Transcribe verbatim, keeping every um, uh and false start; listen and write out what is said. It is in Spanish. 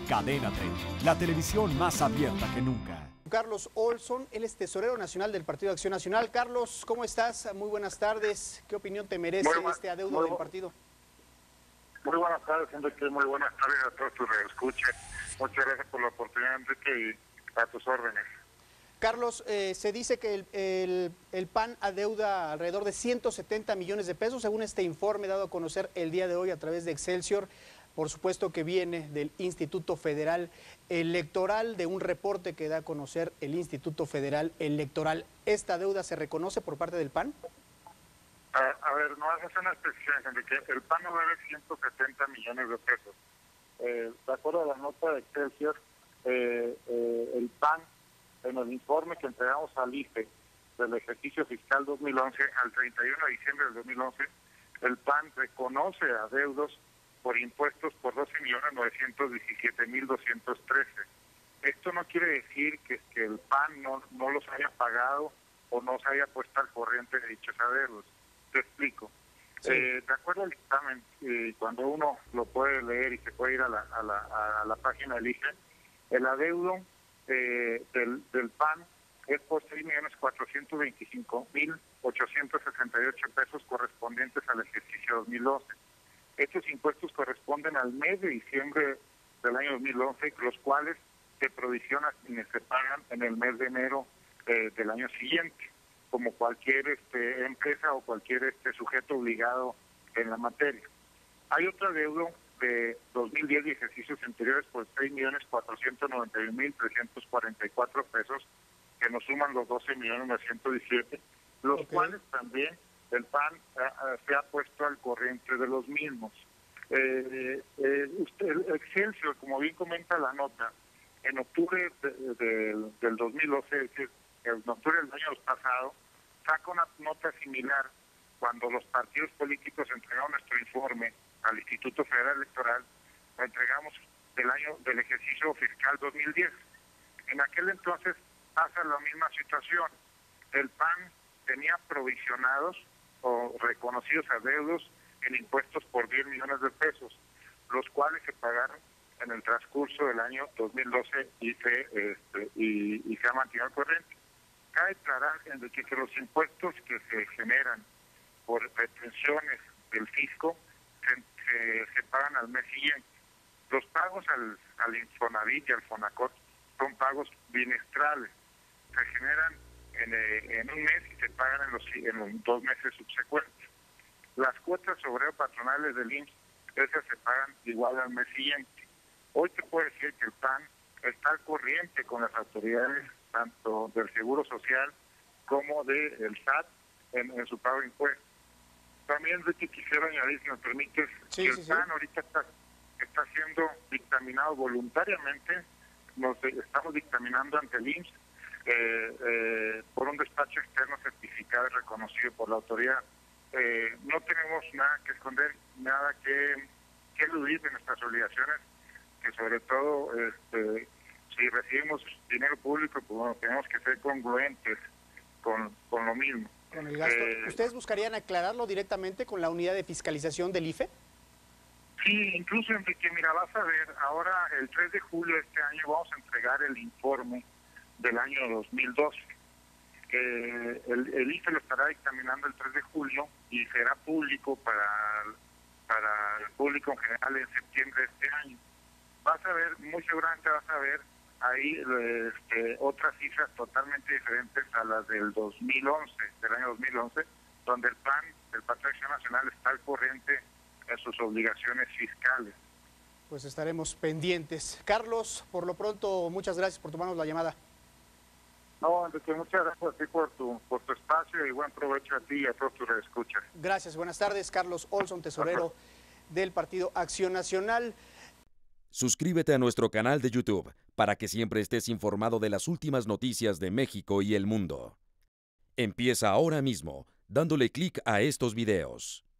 Cadena treinta, la televisión más abierta que nunca. Carlos Olson, él es tesorero nacional del Partido Acción Nacional. Carlos, ¿cómo estás? Muy buenas tardes. ¿Qué opinión te merece Muy este adeudo muy, del partido? Muy buenas tardes, Enrique. Muy buenas tardes a todos tus radioescuchas. Muchas gracias por la oportunidad, Enrique, y a tus órdenes. Carlos, eh, se dice que el, el, el P A N adeuda alrededor de ciento setenta millones de pesos, según este informe dado a conocer el día de hoy a través de Excelsior. Por supuesto que viene del Instituto Federal Electoral, de un reporte que da a conocer el Instituto Federal Electoral. ¿Esta deuda se reconoce por parte del P A N? A, a ver, no haces una expresión, Enrique. El P A N no debe ciento setenta millones de pesos. Eh, de acuerdo a la nota de Excelsior, eh, eh, el P A N, en el informe que entregamos al I F E del ejercicio fiscal dos mil once al treinta y uno de diciembre del dos mil once, el P A N reconoce adeudos por impuestos por doce millones novecientos diecisiete mil doscientos trece. Esto no quiere decir que, que el P A N no, no los haya pagado o no se haya puesto al corriente de dichos adeudos. Te explico. Sí. Eh, de acuerdo al dictamen, eh, cuando uno lo puede leer y se puede ir a la, a la, a la página del I F E, el adeudo eh, del, del P A N es por seis millones cuatrocientos veinticinco mil ochocientos sesenta y ocho pesos correspondientes al ejercicio dos mil doce. Estos impuestos corresponden al mes de diciembre del año dos mil once, los cuales se provisionan y se pagan en el mes de enero eh, del año siguiente, como cualquier este, empresa o cualquier este, sujeto obligado en la materia. Hay otro adeudo de dos mil diez y ejercicios anteriores por seis millones cuatrocientos noventa y un mil trescientos cuarenta y cuatro pesos, que nos suman los doce millones novecientos diecisiete, los okay. cuales también el P A N uh, se ha puesto al corriente de los mismos. Eh, eh, usted, el Excelsior, como bien comenta la nota, en octubre de, de, del dos mil doce, es decir, en octubre del año pasado, saca una nota similar cuando los partidos políticos entregaron nuestro informe al Instituto Federal Electoral. Lo entregamos del año del ejercicio fiscal dos mil diez. En aquel entonces pasa la misma situación. El P A N tenía provisionados o reconocidos adeudos en impuestos por diez millones de pesos, los cuales se pagaron en el transcurso del año dos mil doce y se, este, y, y se ha mantenido al corriente. Cabe aclarar que, que los impuestos que se generan por retenciones del fisco se, se, se pagan al mes siguiente. Los pagos al, al Infonavit y al Fonacot son pagos bimestrales. Se generan En, eh, en un mes y se pagan en los, en los dos meses subsecuentes. Las cuotas obrero patronales del I M S S, esas se pagan igual al mes siguiente. Hoy te puedo decir que el P A N está al corriente con las autoridades tanto del Seguro Social como del S A T en, en su pago de impuestos. También de que quisiera añadir, si me permites, sí, que el sí, P A N sí. ahorita está, está siendo dictaminado voluntariamente, nos estamos dictaminando ante el I M S S, Eh, eh, por un despacho externo certificado y reconocido por la autoridad. Eh, no tenemos nada que esconder, nada que, que eludir de nuestras obligaciones, que sobre todo este, si recibimos dinero público, pues bueno, tenemos que ser congruentes con, con lo mismo. Con el gasto. Eh, ¿Ustedes buscarían aclararlo directamente con la unidad de fiscalización del I F E? Sí, incluso Enrique, mira, vas a ver, ahora el tres de julio de este año vamos a entregar el informe del año dos mil doce. Eh, el, el I F E lo estará dictaminando el tres de julio y será público para, para el público en general en septiembre de este año. Vas a ver, muy seguramente vas a ver ahí este, otras cifras totalmente diferentes a las del dos mil once, del año dos mil once, donde el P A N, el Partido Acción Nacional, está al corriente en sus obligaciones fiscales. Pues estaremos pendientes. Carlos, por lo pronto, muchas gracias por tomarnos la llamada. No, Enrique, muchas gracias a ti por tu, por tu espacio y buen provecho a ti y a todos tus escuchas. Gracias, buenas tardes. Carlos Olson, tesorero del Partido Acción Nacional. Suscríbete a nuestro canal de YouTube para que siempre estés informado de las últimas noticias de México y el mundo. Empieza ahora mismo dándole clic a estos videos.